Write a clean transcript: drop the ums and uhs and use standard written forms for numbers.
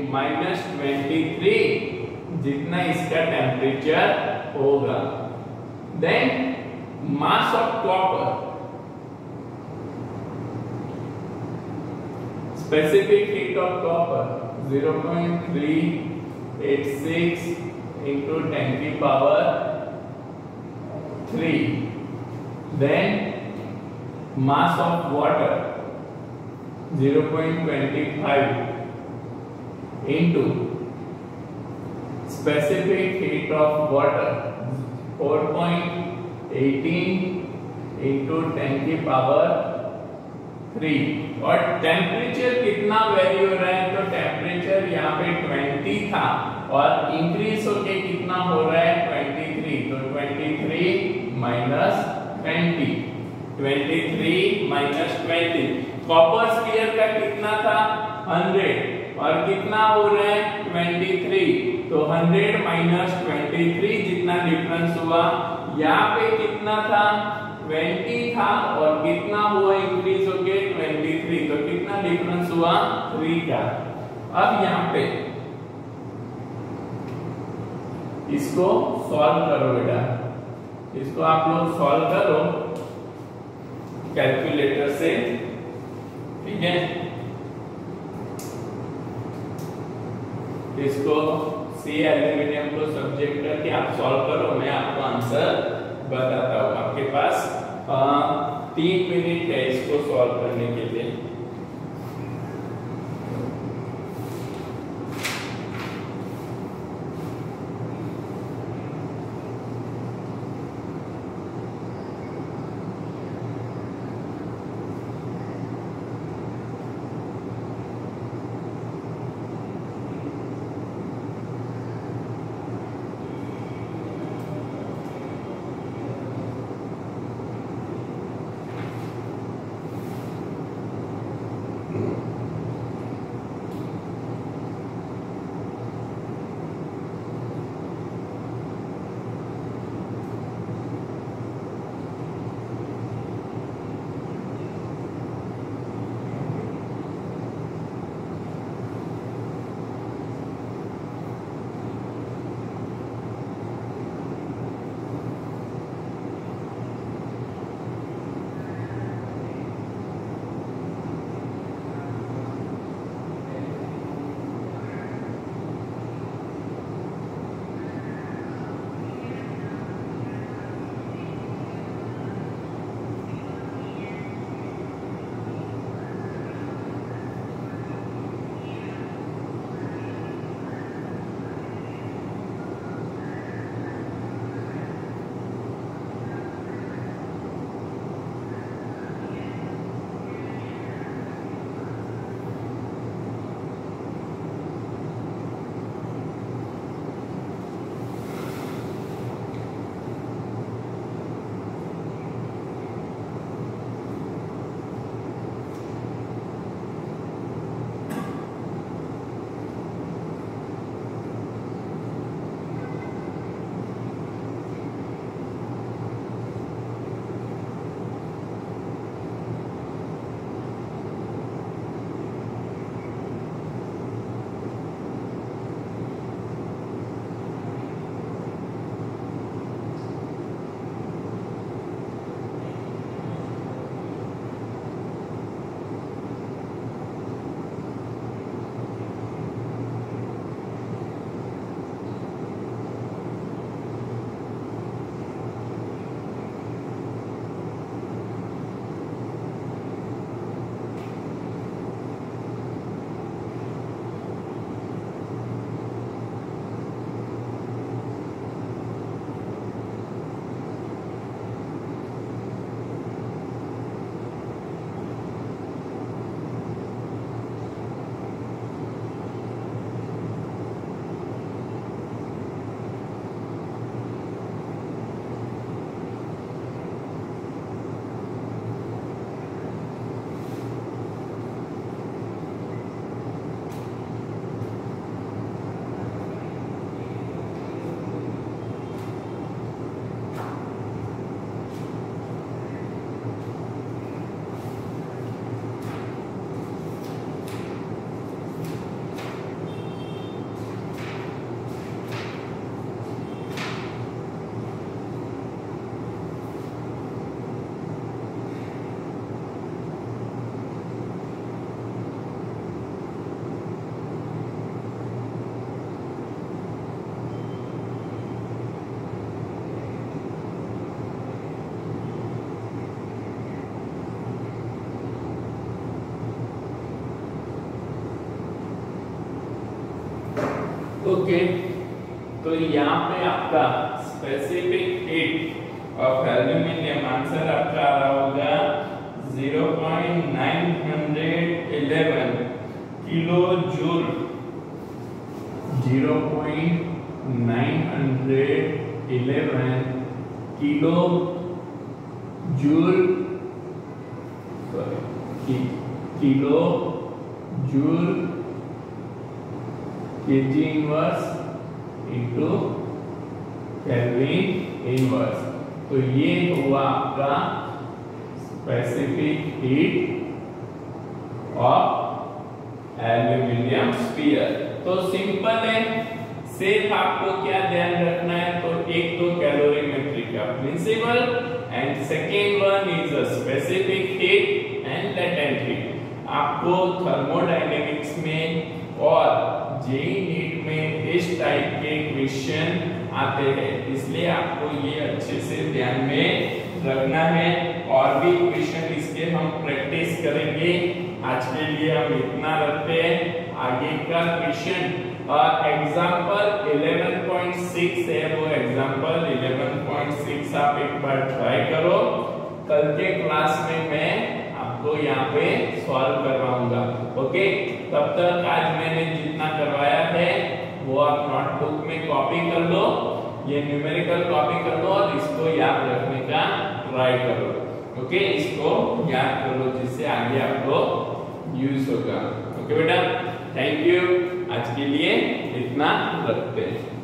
-23 जितना इसका टेम्परेचर होगा। Then mass of copper, specific heat of copper 0.386 into 10 की power 3. Then mass of water 0.25 into specific heat of water 4.18 into 10 की power 3. और temperature कितना very हो रहा है, तो टेम्परेचर यहाँ पे 20 था और इंक्रीज होके कितना हो रहा है 23, तो 23 माइनस 20, 23 माइनस 20। कॉपर स्फीयर का कितना था 100 और कितना हो रहा है 23, तो 100 माइनस 23 जितना डिफरेंस हुआ, यहाँ पे कितना था 20 था और कितना हुआ इंक्रीज होके 23, तो कितना डिफरेंस हुआ 3 का। अब यहाँ पे इसको सॉल्व करो बेटा, इसको आप लोग सॉल्व करो कैलकुलेटर से, ठीक है। इसको सी एल्यूमिनियम को सब्जेक्ट करके आप सॉल्व करो, मैं आपको आंसर बताता हूँ। आपके पास 3 मिनट है इसको सॉल्व करने के लिए। ओके, तो यहाँ पे आपका specific heat of aluminium answer आपका आ रहा होगा 0.911 kilo joule, 0.911 kilo joule, kilo joule KG inverse into kelvin inverse. तो ये हुआ आपका specific heat of aluminium sphere. तो सिंपल है, सिर्फ आपको क्या ध्यान रखना है, तो एक तो कैलोरीमेट्री का principle and second one is a specific heat and latent heat. आपको थर्मोडायनेमिक्स में और जेईई नीट में इस टाइप के क्वेश्चन आते हैं, इसलिए आपको ये अच्छे से ध्यान में रखना है। और भी क्वेश्चन इसके हम प्रैक्टिस करेंगे। आज के लिए हम इतना रखते हैं। आगे का क्वेश्चन एग्जांपल 11.6 है, वो एग्जांपल 11.6 आप एक बार ट्राई करो। कल के क्लास में मैं आपको यहाँ पे सॉल्व करवाऊंगा। ओके, तब तक आज मैंने जितना करवाया है वो आप नोटबुक में कॉपी कर लो, ये न्यूमेरिकल कॉपी कर लो और इसको याद रखने का ट्राई करो। ओके, इसको याद कर लो जिससे आगे आपको यूज होगा। ओके बेटा, थैंक यू। आज के लिए इतना रखते हैं।